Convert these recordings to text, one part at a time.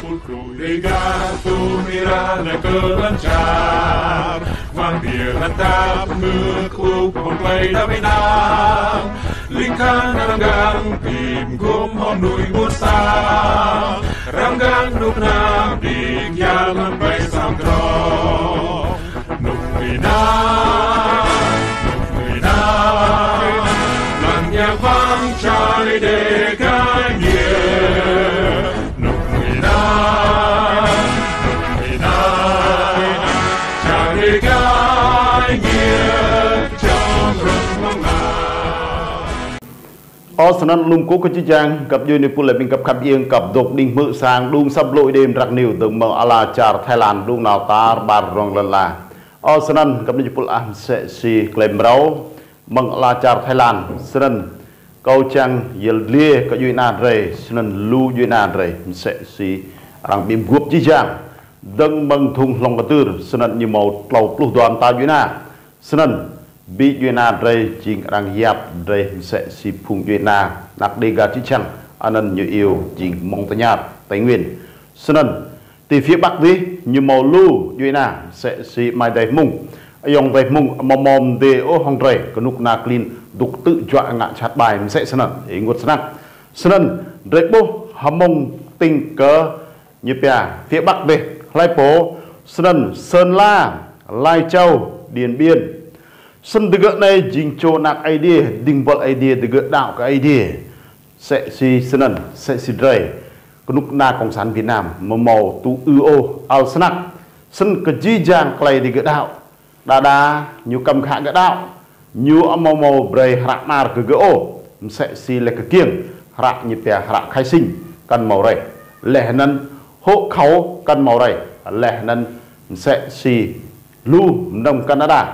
Ligatul mirana kelancar Mandir rantap ngeklup Memplay damai nang Lingkan ranggang Tim gom hom nui musang Ranggang nuk nam Dik yang lempai samdro Nuk minang Lang yang vang cari dekai nghĩa Nuk minang Cari gai nghĩa Trong rừng mong nào Sân lùm cố cơ chí chàng Cặp dùi nếp lệ bình cặp khắp yên Cặp độc đinh mự sang Đung sắp lội đêm rạc niu Từng mong ala char Thái Lan Đung nào ta bà rong lần là Sân cặp nếp lệ sẽ si Klem rau Mong ala char Thái Lan Sân câu chàng Yel lia Cả dùi nà rề Sân lưu dùi nà rề Sẽ si Ràng bìm guốc chí chàng Đâng mong thùng lòng bà tư Sân như màu Tlau pluk đoàn ta dùi nà Sân bị duyên na rây chính đang dạp rây sẽ si phung duyên na nạc đề gà chí chăng anh như yêu chính mong ta nhạt tây nguyên sân thì phía bắc đi như màu lưu duyên na sẽ si mai đầy mung dòng đầy mung mò mòm đề ô hong rây có nục nạc linh đục tự dọa ngạ chát bài sẽ sân ý ngột sân rây bố hầm mông tình cờ như phía bắc đi lai phố sơn la lai châu điền biên sân từ này chính cho nạc idea đình bol idea từ đạo cái idea sẽ si sân sẽ si rầy cái nút na cộng sản Việt Nam màu tu ưu al snack sân cái chi giang clay từ đạo đa nhiều cầm khả cái đạo nhiều màu bray hạt mar cái ô sẽ si là cái kiêng hạt như bè hạt khai sinh căn màu rầy lẻ nân hộ khẩu căn màu rầy lẻ nân sẽ si lu nông Canada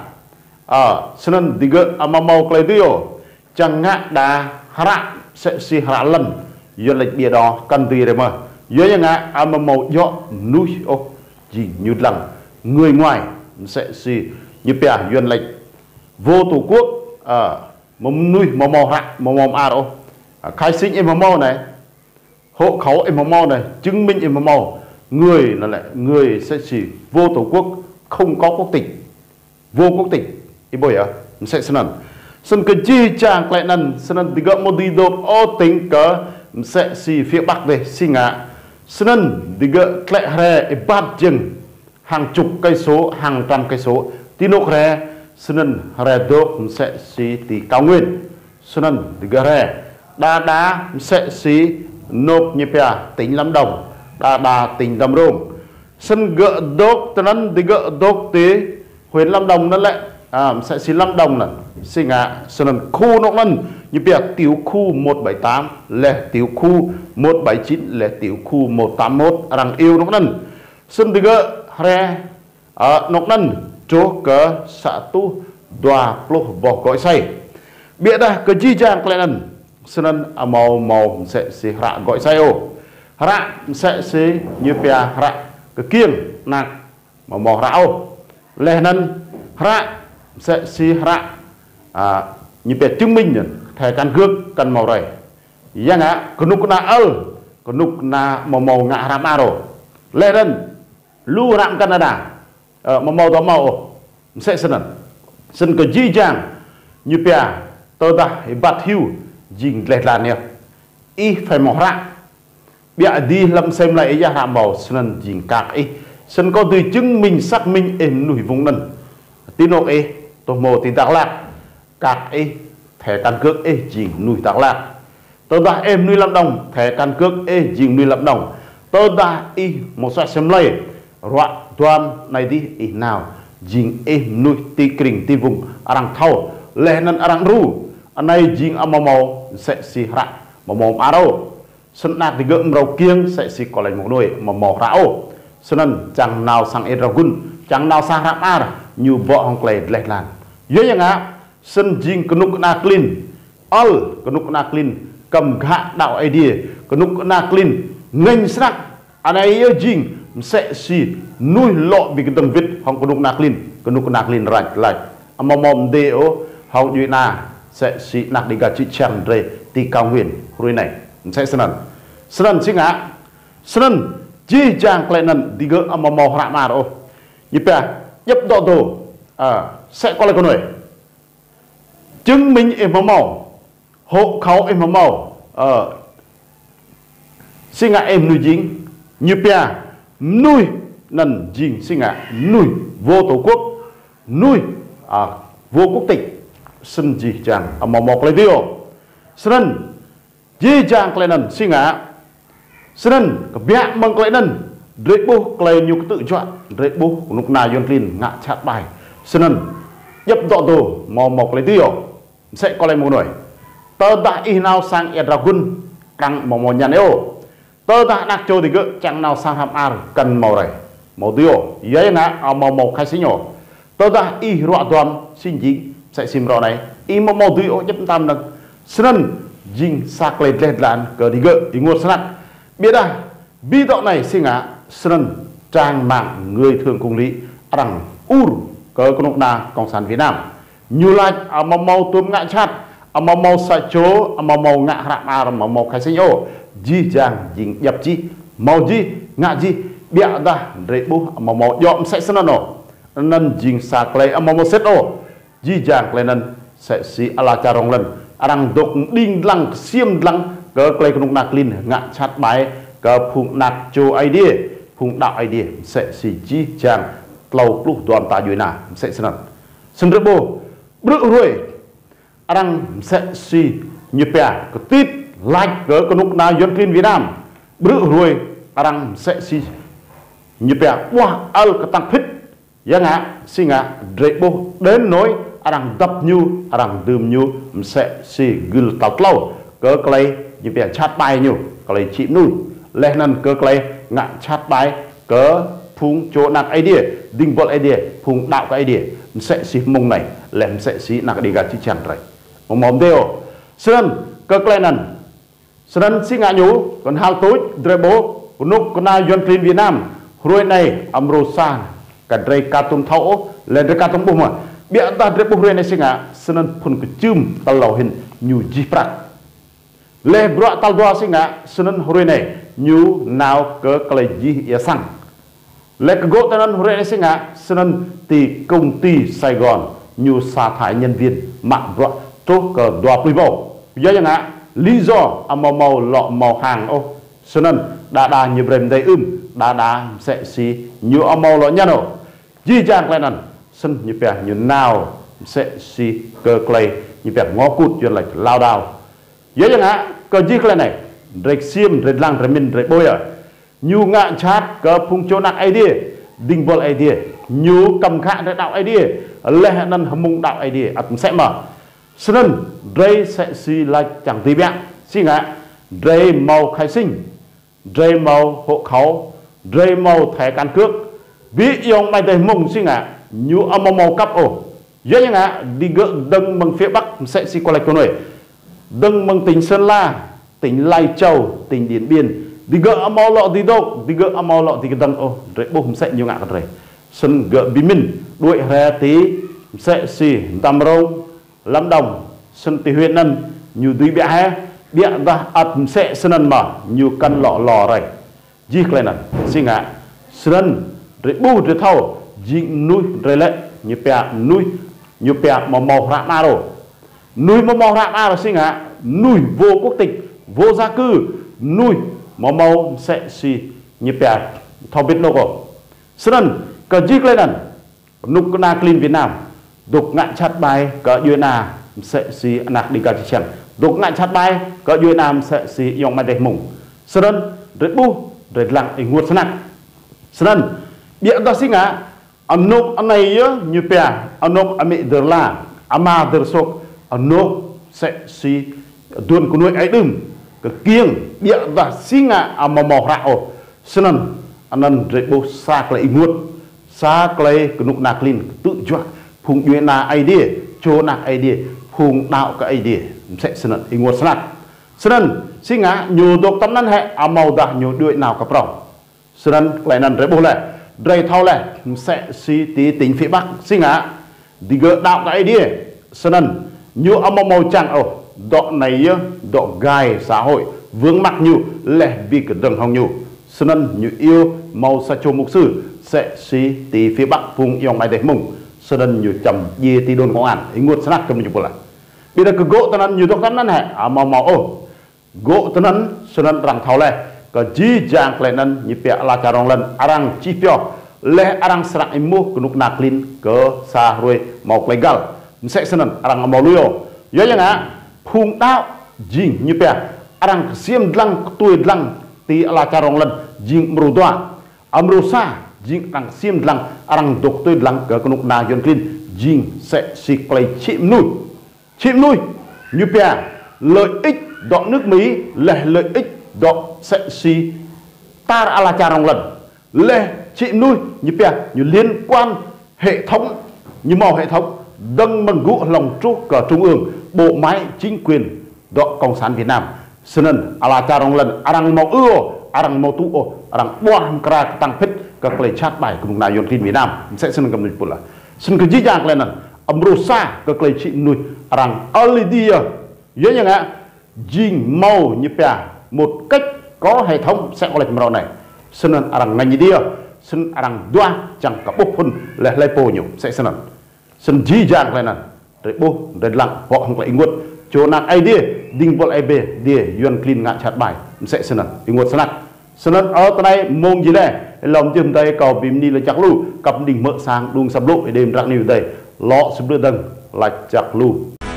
sân tiga mau kelai tu chẳng ngã đà hara sẽ si hara lần dân lịch bia đó căn tùy đấy mà dưới như ngã mau dọ núi ô chỉ như lần người ngoài sẽ si như bè dân lịch vô tổ quốc mầm núi màu hara màu aro khai sinh em màu này hộ khẩu em màu này chứng minh em màu người là lại người sẽ si vô tổ quốc không có quốc tịch vô quốc tịch ibu ya sẽ sân cái chi chàng lại nần sân tiga một đi đột ô tính cỡ sẽ si phía bắc về si ngã sân tiga lại hè bát chừng hàng chục cây số hàng trăm cây số tí nốt hè sân hè đốt sẽ si tí cao nguyên sân tiga hè đa sẽ si nộp như pia tính Lâm Đồng đa tính Đầm Rôm sân gỡ đốt tên tiga đốt tí huyện Lâm Đồng nó lại sẽ xin Lâm Đồng là xin ngã sân khu nó lần như việc tiểu khu 178 lẻ tiểu khu 179 lẻ tiểu khu 181 rằng yêu nó lần sân từ gỡ re nó lần chỗ cỡ xã tu đoà plô bỏ gọi say biết đây cái chi chàng lại lần sân màu sẽ xì rạ gọi say ô rạ sẽ xì như pia rạ cái kiêng nạc màu rạ ô lẻ lần rạ sẽ si rạ như biệt chứng minh thẻ căn cước căn màu rầy giang á có nút na màu ngạ ram aro lê đơn lưu rạm Canada màu đó màu sẽ sân cái gì chàng như bè tôi ta bát hiu dình lẹt là nè y phải màu rạ bịa đi lâm xem lại ra rạm màu sân dình cạc y sân có từ chứng minh xác minh em nổi vùng nần tin ok tôi mô tin Đắk Lắk các thẻ căn cước chỉ nuôi Đắk Lắk tôi đã em nuôi Lâm Đồng thẻ căn cước chỉ nuôi Lâm Đồng tôi đã một số xem lấy rọa toàn này đi nào dình em nuôi ti kring ti vùng arang thau lehnan arang ru anh này dình màu sẽ si rạ màu aro sân nạc thì gượng rau kiêng sẽ si có lành một đôi màu rão sân chẳng nào sang Eragun chẳng nào sang rạm ar như vợ hong clay lệch làn dưới yang á sân jing kenuk naklin all kenuk naklin cầm gạ đạo idea kenuk naklin ngành sắc anh ấy jing sẽ si nuôi lọ vì cái tầng vít hong kenuk naklin rạch lại mom deo hong như na sẽ si nak đi gà chít chăn re ti cao huyền rồi này sẽ sân xin ngã sân chi chàng lại nần đi gỡ mà màu hạ mà đâu như bè nhấp độ đồ sẽ có lại con người chứng minh em màu hộ khẩu em màu sinh ngại em nuôi dính như bè nuôi nần dính sinh ngại nuôi vô tổ quốc nuôi vô quốc tịch sân gì chàng mà mọc lấy tiêu sân gì chàng lại nần sinh ngại sân bẹ bằng lại nần rễ bố lại nhiều tự chọn rễ bố lúc nào yon tin ngạ chát bài sân nhấp dọ đồ mò mọc lấy tiêu sẽ có lại một nổi tơ đã y nào sang Dragon đang mò nhàn eo tơ đã đặt cho thì cứ chẳng nào sang hàm ar cần màu này màu tiêu giấy ngã màu màu khai sinh nhỏ tơ đã y rọa toàn xin gì sẽ xin rõ này y màu màu tiêu nhấp tam nâng sân dinh sạc lên lên làn cờ đi gỡ đi ngột sẵn biết à bi độ này xin ngã sân trang mạng người thường cùng lý rằng ur cờ công na cộng sản Việt Nam như là màu màu tôm ngã chát màu màu sạch chỗ màu ngã rạm à màu màu khai sinh ô di chàng dính nhập chi màu gì ngã gì bịa ra rễ bố màu màu dọm sẽ sân nổ nên dính sạc lấy màu màu xét ô di chàng lên nên sẽ xí ala cha rong lần rằng độc đinh lăng xiêm lăng cờ clay công nạc linh ngã chát bài cờ phụng nạc chỗ idea phụng đạo idea sẽ xí di chàng lâu lúc đoàn ta dưới nào sẽ sân sân rễ bố bự rồi rằng sẽ xí như bè có tít like cỡ con lúc nào dân tin Việt Nam bự rồi rằng sẽ xí như bè wow al cái tăng phích giá ngã xí ngã rễ bố đến nỗi rằng đập nhu rằng đùm nhu sẽ xí gül tàu lâu cỡ clay như bè chat bài nhu clay chịu nuôi lên nên cỡ clay ngã chat bài cỡ phung chỗ nạc idea đinh bột idea phung đạo cái idea sẽ xí mông này lên sẽ xí nạc đi gà chi chẳng rồi một mồm đều sơn cỡ clay nần sơn xí ngã nhú còn hal tối dre bố nút con na dân tin Việt Nam rồi này amrosa cả dre cartoon thấu lên dre cartoon bung mà bịa ta dre bung rồi này xí ngã sơn phun cái chum tal lâu hình nhu jiprat le bro tal doa xí ngã sơn rồi này nhu nào cỡ clay ji ya sang le cái gỗ ta rồi này xí ngã sơn thì công ty Sài Gòn nhu sa thải nhân viên mạng bro tốt cờ đoạt quy bộ do như ngã lý do màu lọ màu hàng ô cho nên đa như brem đây đa sẽ xí như màu lọ nhân ô di chàng lại nần sân như bè như nào sẽ xí cơ clay như bè ngó cút như là lao đào do như ngã cơ di clay này rạch xiêm rạch lăng rạch min rạch bôi ở như ngã chát cơ phung chỗ nặng idea đinh bol idea như cầm khả rạch đạo idea lệ nần hâm mông đạo idea sẽ mở sân dây sẽ xí like chẳng tí bẹ xí ngã dây màu khai sinh dây màu hộ khẩu dây màu thẻ căn cước ví dụ mày tây mông xí ngã như màu cắp ổ dễ như ngã đi gỡ đâng bằng phía bắc sẽ xí qua lại con người đâng bằng tỉnh Sơn La tỉnh Lai Châu tỉnh Điện Biên đi gỡ màu lọ đi đâu đi gỡ màu lọ thì cái đâng ổ dây bố sẽ nhiều ngã rồi sân gỡ bí minh đuổi hè tí sẽ xí Tam Rông Lâm Đồng sân tì huyện nân như tuy bẹ hè bịa ra sẽ sân mà như căn lọ lò rồi giết lên nè xin ngã sân rồi bu rồi thâu dính nuôi rồi lệ như bẹ nuôi như bẹ màu rạ ma rồi nuôi màu rạ ma rồi xin ngã nuôi vô quốc tịch vô gia cư nuôi màu sẽ xì như bẹ thâu biết đâu có sân cờ giết lên nè nục na clean Việt Nam đục ngạn chát bài cỡ dưới nà sẽ xí nạc đi cả chỉ chẳng đục ngạn chát bài cỡ dưới nam sẽ xí yong mai đẹp mùng sơn rồi bu rồi lặng để nguột sơn sơn địa đó xí ngã anh nộp anh này như pè anh nộp anh mẹ đờ la ama đờ sốc anh nộp sẽ xí tuần của nuôi ấy đừng cái kiêng địa đó xí ngã màu rạo sơn anh rồi bu xa lại nguột xa lại cái nục nạc linh tự chọn phùng duyên na idea chỗ nạc idea phùng đạo cái idea sẽ sân ý ngột sân xin ngã nhiều độc tâm năng hệ màu đã nhiều đuổi nào cặp rồng sân lại nằm rễ bố lệ rây thao lệ sẽ si tí tính phía bắc xin ngã đi gỡ đạo cái idea sân nhiều màu chẳng ồ độ này độ gai xã hội vướng mặt nhiều lệ vì cái đường hồng nhiều sân như yêu màu sa chô mục sư sẽ xí tí phía bắc vùng yong mai để mùng sân như chầm ye tí đôn công an ngột sân cầm như pula bây giờ cứ gỗ tân ăn như đó tân ăn hẹ màu màu ô gỗ tân ăn sân răng tháo lệ có chi giang lại năn như bẹ la cà rong lần arang chi pio leh arang serak imu kunuk naklin ke sahrui mau legal sẽ sân arang mau luyo yo yang á phung tao jing như bẹ arang xiêm lăng tuổi lăng ti la cà rong lần jing mrudoa amrusa jing arang xiêm lăng arang dok tuổi lăng ke kunuk na yon klin jing sẽ si play chim nuôi như bè lợi ích đọ nước Mỹ là lợi ích đọ sẽ si ta ala cha rong lần lệ chim nuôi như bè như liên quan hệ thống như màu hệ thống đâng mừng gũ lòng trúc cờ trung ương bộ máy chính quyền đọ cộng sản Việt Nam senen ala cha rong lần arang mau arang mau tu arang buang kra tăng phết các lời chat bài của ngài yon Việt Nam sẽ senen cầm được pula sen cái gì dạng lên amrusa các lời chị nuôi rằng alidia với những ạ jing màu như bè một cách có hệ thống sẽ có lệch màu này xin rằng ngành dia xin rằng đoan chẳng cả bốc hun là lấy po nhiều sẽ xin gì dạng này nè để bố để lặng họ không lại nguột chỗ nặng idea đinh vol ib dia yuan clean ngạn chặt bài sẽ xin nguột xin ở tại đây mông gì đây lòng chim đây cầu bìm đi là chắc lu cặp đỉnh mỡ sang đung sập lộ đêm rạng nhiều đây lọ sụp đưa đằng lại chặt lu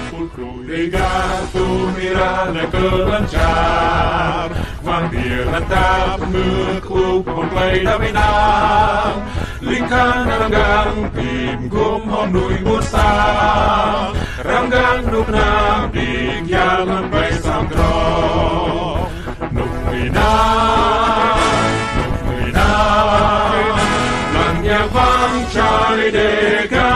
tu mirana kelancar Vang dia natap mekuk play daminang Lingkan ranggang tim gom honui musa Ranggang nuk nam dik yalan bay samdro Nuk minang Lan yang vang chai deka